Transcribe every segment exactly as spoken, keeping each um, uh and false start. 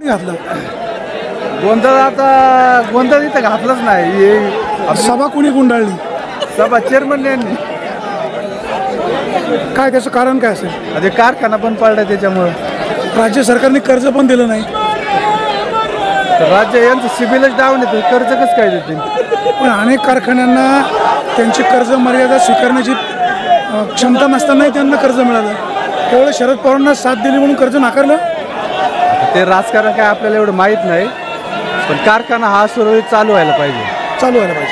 घातलं? गोंधळ आता गोंधळ इथं घातलंच नाही. सभा कुणी गुंडाळली? सभा चेअरमन यांनी. काय त्याचं कारण काय असेल? अरे कारखाना पण पडला त्याच्यामुळं. राज्य सरकारने कर्ज पण दिलं नाही. राज्य यांचं सिबिलच डाऊन येतं, कर्ज कसं काय देतील? पण अनेक कारखान्यांना त्यांची कर्ज मर्यादा स्वीकारण्याची क्षमता नसतानाही त्यांना कर्ज मिळालं. त्यावेळेस शरद पवारांना साथ दिली म्हणून कर्ज नाकारलं. ते राजकारण काय आपल्याला एवढं माहीत नाही, पण कारखाना हा सुरळीत चालू व्हायला पाहिजे. चालू व्हायला पाहिजे.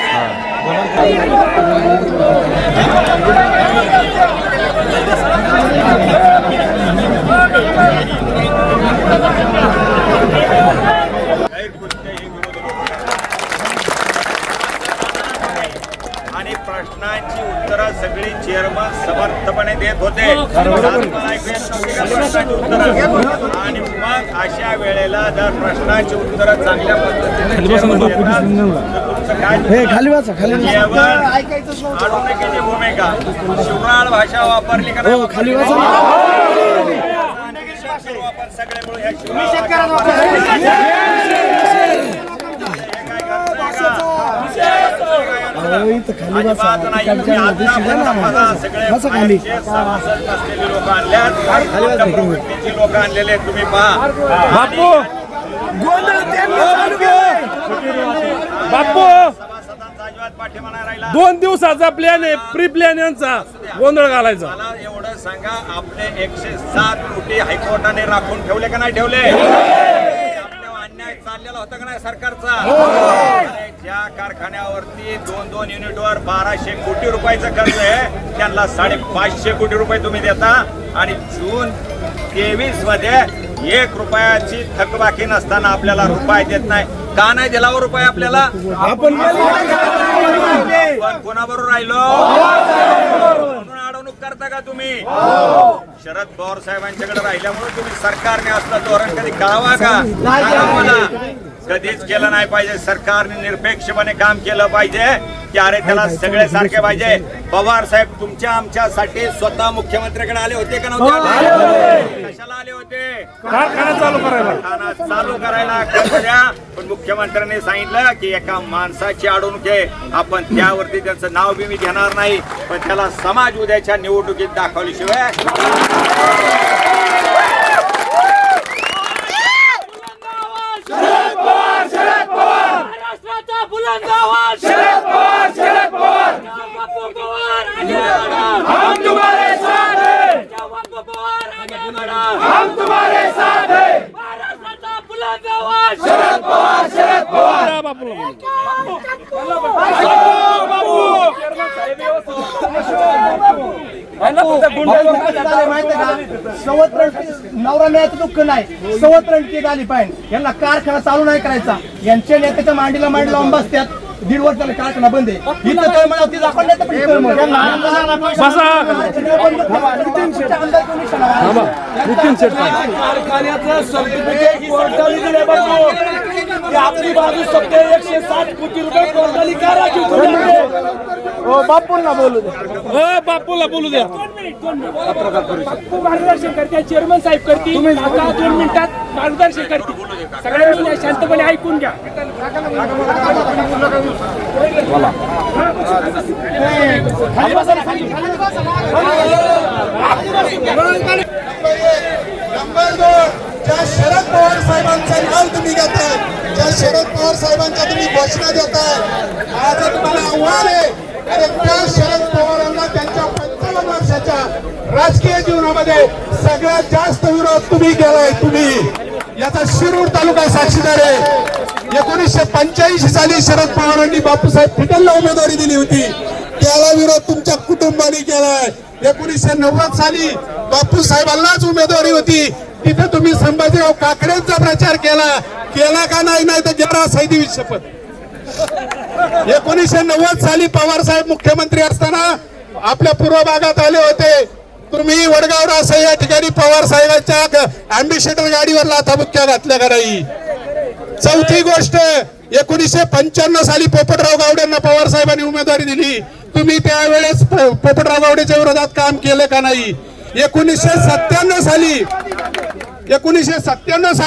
आणि प्रश्नांची उत्तरं सगळी चेअरमन समर्थपणे देत होते. आणि मग अशा वेळेला जर प्रश्नाची उत्तरं चांगल्या पद्धतीने अडवणुकीची भूमिका, शिवराळ भाषा वापरली का नाही खाली वापर सगळे मिळून ह्या लोक आणलेले तुम्ही पहा. बापू बापू दोन दिवसाचा प्लॅन आहे, प्री प्लॅन यांचा गोंधळ घालायचा. मला एवढं सांगा, आपले एकशे सात कोटी हायकोर्टाने राखून ठेवले का नाही ठेवले? अन्याय चाललेला होता का नाही सरकारचा? ज्या कारखान्यावरती दोन दोन युनिटवर बाराशे कोटी रुपयाचं कर्ज आहे, त्यांना साडेपाचशे कोटी रुपये तुम्ही देता. आणि जून तेवीस मध्ये एक रुपयाची थकबाकी नसताना आपल्याला रुपये देत नाही. का नाही दिला हो रुपये आपल्याला? आपण कोणाबरोबर राहिलो? म्हणून अडवणूक करता का तुम्ही? शरद पवार साहेबांच्याकडे राहिल्यामुळे तुम्ही सरकारने असलं धोरण कधी कळावा का? मला कधीच केलं नाही पाहिजे. सरकारने निरपेक्षपणे काम केलं पाहिजे की अरे त्याला सगळे सारखे पाहिजे. पवार साहेब तुमच्या आमच्यासाठी स्वतः मुख्यमंत्र्याकडे आले होते का नव्हते? कशाला आले होते? कारखाना चालू करायला. कारखाना चालू करायला कर्ज द्या. पण मुख्यमंत्र्यांनी सांगितलं की एका माणसाची अडवणूक आहे, आपण त्यावरती त्यांचं नाव बी मी घेणार नाही, पण त्याला समाज उद्याच्या निवडणुकीत दाखवल्याशिवाय नवरा न्यायाचं दुःख नाही, सवत्र झाली पाहिजे. यांना कारखाना चालू नाही करायचा. यांच्या नेत्याच्या मांडीला मांडी लावून बसतात. दीड वर्ष झाले कारखाना बंद आहे. इथं काय म्हणा ती दाखवून कारखान्याचं सर्टिफिकेट कोर्टाने दिले. आपली बाजू सध्या एकशे साठ कोटी रुपये कोर्टाने का राखीव? बापूंना बोलू द्या. बापूला बोलू द्या. मार्गदर्शन करते चेअरमन साहेब करतील. आता दोन मिनिटात मार्गदर्शन करतील. सगळ्यांनी शांतपणे ऐकून घ्या. नंबर दोन, ज्या शरद पवार साहेबांचं नाव तुम्ही घेताय, ज्या शरद पवार साहेबांच्या तुम्ही घोषणा देताय, आज तुम्हाला आव्हान आहे. अरे त्या शरद पवारांना त्यांच्या पंचावन्न वर्षाच्या राजकीय जीवनामध्ये सगळ्यात जास्त विरोध तुम्ही केलाय. तुम्ही याचा शिरूर तालुका साक्षीदार आहे. एकोणीसशे पंच्याऐंशी साली शरद पवारांनी बापूसाहेब फिटलला उमेदवारी दिली होती, त्याला विरोध तुमच्या कुटुंबाने केलाय. एकोणीसशे नव्वद साली बापूसाहेबांनाच उमेदवारी होती, तिथे तुम्ही संभाजीराव काकडेंचा प्रचार केला केला का नाही? नाही तर जरा सैदी शपथ. एकोणीसशे नव्वद साली पवार साहेब मुख्यमंत्री असताना आपल्या पूर्व भागात आले होते. तुम्ही वडगाव रासा या ठिकाणी पवार साहेबांच्या अँबिसेडर गाडीवर लाथाबुक्क्या घातल्या का नाही? चौथी गोष्ट, एकोणीसशे पंच्याण्णव साली पोपटराव गावडेंना पवार साहेबांनी उमेदवारी दिली, तुम्ही त्यावेळेस पोपटराव गावडेच्या विरोधात काम केलं का नाही? एकोणीसशे सत्त्याण्णव साली एकोणीसशे सत्त्याण्णव साली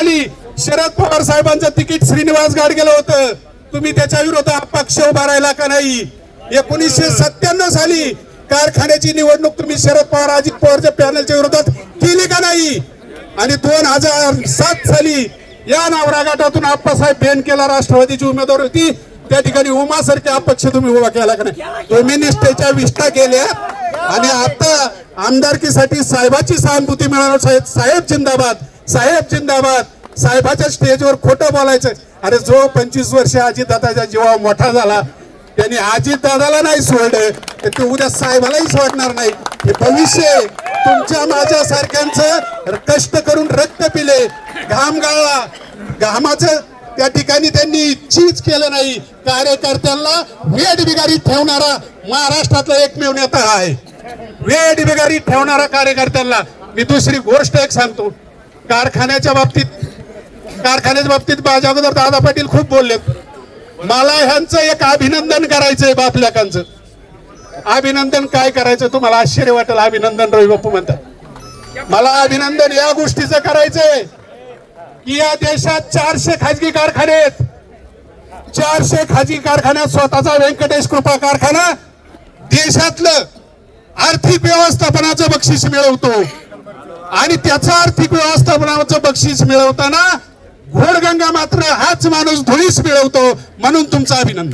शरद पवार साहेबांचं तिकीट श्रीनिवास गाडगेला होतं, तुम्ही त्याच्या विरोधात पक्ष उभा राहिला का नाही? एकोणीसशे सत्त्याण्णव साली कारखान्याची निवडणूक तुम्ही शरद पवार अजित पवारच्या पॅनलच्या विरोधात केली का नाही? आणि दोन हजार सात साली या नावरा गटातून आप्पासाहेब बेनकेला राष्ट्रवादीची उमेदवार होती, त्या ठिकाणी उमासारखे अपक्ष तुम्ही उभा केला का नाही? तुम्ही निष्ठेच्या विष्ठा केल्या आणि आता आमदारकीसाठी साहेबाची सहानुभूती मिळवणार. साहेब साहेब जिंदाबाद, साहेब जिंदाबाद. साहेबाच्या स्टेजवर खोटं बोलायचं. अरे जो पंचवीस वर्ष अजितदादाच्या जीवा मोठा झाला त्यांनी अजितदादाला नाही सोडलं तर ते उद्या साहेबालाही सोडणार नाही. हे भविष्य तुमच्या माझ्या सारख्यांचं कष्ट करून रक्त पिले, घाम गाळला, घामाचं त्या ठिकाणी त्यांनी चीज केलं नाही. कार्यकर्त्यांना वेड बिगारी ठेवणारा महाराष्ट्रातला एकमेव नेता आहे. वेड बिगारी ठेवणारा कार्यकर्त्यांना. मी दुसरी गोष्ट एक सांगतो, कारखान्याच्या बाबतीत कारखान्याच्या बाबतीत माझ्या अगोदर दादा पाटील खूप बोललेत. मला ह्यांचं एक अभिनंदन करायचंय बापल्याकांचं. अभिनंदन काय करायचं तुम्हाला आश्चर्य वाटेल. अभिनंदन रवी बापू म्हणतात. मला अभिनंदन या गोष्टीचं करायचंय की या देशात चारशे खाजगी कारखाने आहेत. चारशे खाजगी कारखान्यात स्वतःचा व्यंकटेश कृपा कारखाना देशातलं आर्थिक व्यवस्थापनाचं बक्षीस मिळवतो आणि त्याचं आर्थिक व्यवस्थापनाचं बक्षीस मिळवताना घोडगंगा मात्र हाच माणूस धुळीस मिळवतो. म्हणून तुमचं अभिनंदन.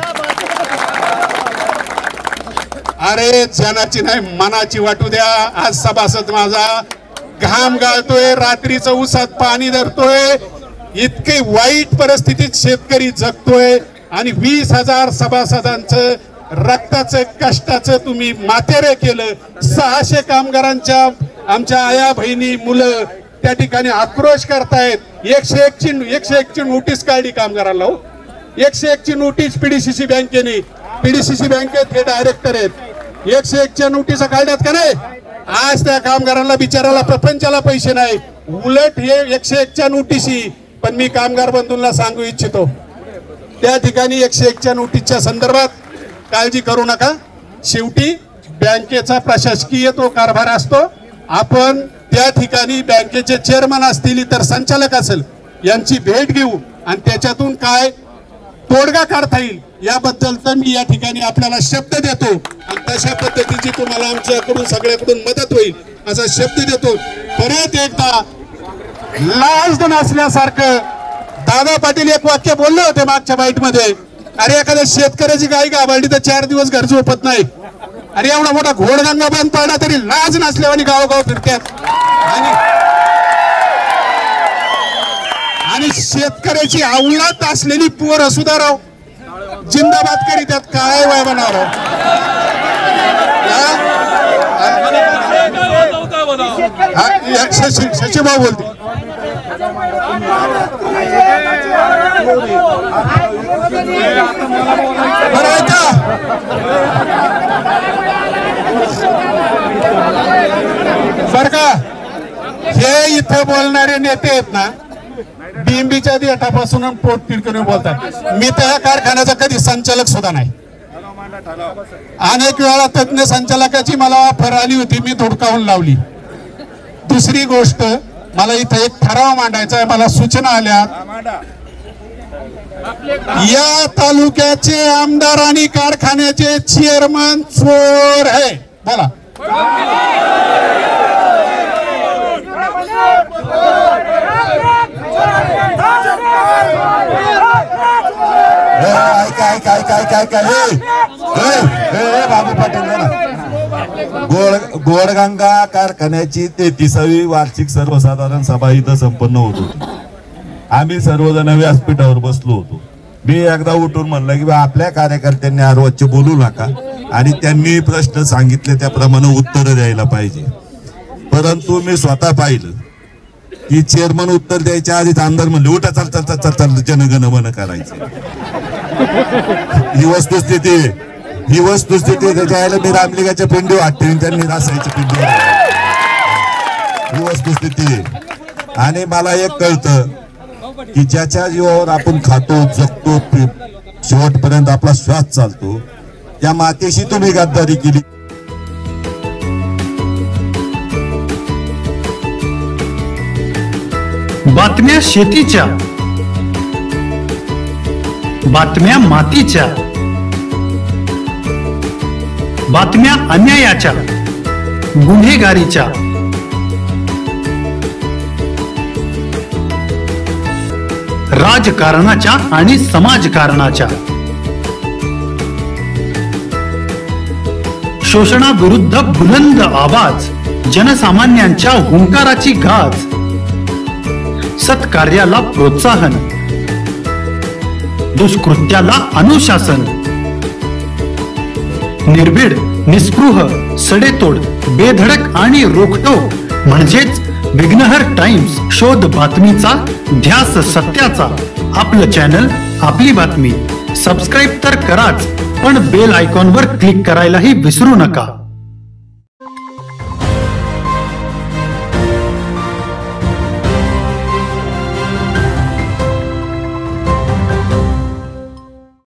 अरे जनाची नाही मनाची वाटू द्या. आज सभासद माझा घाम गाळतोय, रात्रीचं उसात पाणी धरतोय, इतके वाईट परिस्थितीत शेतकरी जगतोय आणि वीस हजार सभासदांचं रक्ताचं कष्टाचं तुम्ही मातेरे केलं. सहाशे कामगारांच्या आमच्या आया बहिणी मुलं त्या ठिकाणी आक्रोश करतायत. एकशे एक ची एकशे एक ची नोटीस काढली कामगारांना. हो, एकशे एक ची नोटीस पीडीसीसी बँकेने, पीडीसीसी बँकेत हे डायरेक्टर आहेत, एकशे एक च्या नोटीस काढल्यात का नाही? आज त्या कामगारांना बिचाराला प्रपंचाला पैसे नाही, उलट हे एकशे एक च्या नोटीसी. पण मी कामगार बंधूंना सांगू इच्छितो, त्या ठिकाणी एकशे एक च्या नोटीसच्या संदर्भात काळजी करू नका. शेवटी बँकेचा प्रशासकीय तो कारभार असतो. आपण त्या ठिकाणी बँकेचे चेअरमन असतील, इतर संचालक असेल, यांची भेट घेऊ आणि त्याच्यातून काय तोडगा काढता येईल याबद्दल तर मी या ठिकाणी आपल्याला शब्द देतो आणि तशा पद्धतीची तुम्हाला आमच्याकडून सगळ्याकडून मदत होईल असा शब्द देतो. परत एकदा लाज नसल्यासारखं दादा पाटील एक वाक्य बोलले होते मागच्या बाईट मध्ये. अरे एखाद्या शेतकऱ्याची गाय गाभारली तर चार दिवस घर झोपत नाही. अरे एवढा मोठा घोडगंगा बंद पडला तरी लाज नसल्यावानी गावोगाव फिरतात आणि आणि शेतकऱ्याची अवलाद असलेली पोर सुद्धा राव जिंदाबाद करी त्यात काय वय बनाव. शशी शशीभाऊ बोलते. बरं आहे का? बर का, हे इथे बोलणारे नेते आहेत ना, बिंबीच्या देठापासून पोट तिडकून बोलतात. मी त्या कारखान्याचा कधी संचालक सुद्धा नाही. अनेक वेळा तज्ञ संचालकाची मला ऑफर आली होती, मी धुडकावून लावली. दुसरी गोष्ट, मला इथे एक ठराव मांडायचा आहे. मला सूचना आल्या, या तालुक्याचे आमदार आणि कारखान्याचे चेअरमन चोर आहे. बोला. काय काय काय काय काय बाबू पाटील, गोड गोडगंगा कारखान्याची तेहतीसावी वार्षिक सर्वसाधारण सभा इथं संपन्न होत होती. आम्ही सर्वजण व्यासपीठावर बसलो होतो. मी एकदा उठून म्हणलं की आपल्या कार्यकर्त्यांनी आरोपचे बोलू नका आणि त्यांनी प्रश्न सांगितले त्याप्रमाणे उत्तर द्यायला पाहिजे. परंतु मी स्वतः पाहिलं की चेअरमन उत्तर द्यायच्या आधीच आमदार म्हणले उठा, चल चल चल चल जनगण मन करायचं. ही वस्तुस्थिती ही वस्तुस्थिती त्याच्या मी रामलिंगाच्या पिंडी वाटते, त्यांनी रासायच्या पिंडी. ही वस्तुस्थिती. आणि मला एक कळतं की ज्याच्या जीवावर आपण खातो, जगतो, शेवटपर्यंत आपला श्वास चालतो, त्या मातेशी तुम्ही गद्दारी केली. बातम्या शेतीच्या, बातम्या मातीच्या, बातम्या अन्यायाच्या, गुन्हेगारीच्या, राजकारणाच्या आणि समाजकारणाच्या, शोषणाविरुद्ध बुलंद आवाज, जनसामान्यांच्या हुंकाराची गाज, सत्कार्याला प्रोत्साहन, दुष्कृत्याला अनुशासन, निर्भीड, निस्पृह, सडेतोड, बेधडक आणि रोखटोक म्हणजेच विघ्नहर टाइम्स. शोध बातमीचा, ध्यास सत्याचा. आपलं चॅनल, आपली बातमी. सबस्क्राईब तर कराच, पण बेल आयकॉनवर क्लिक करायलाही विसरू नका.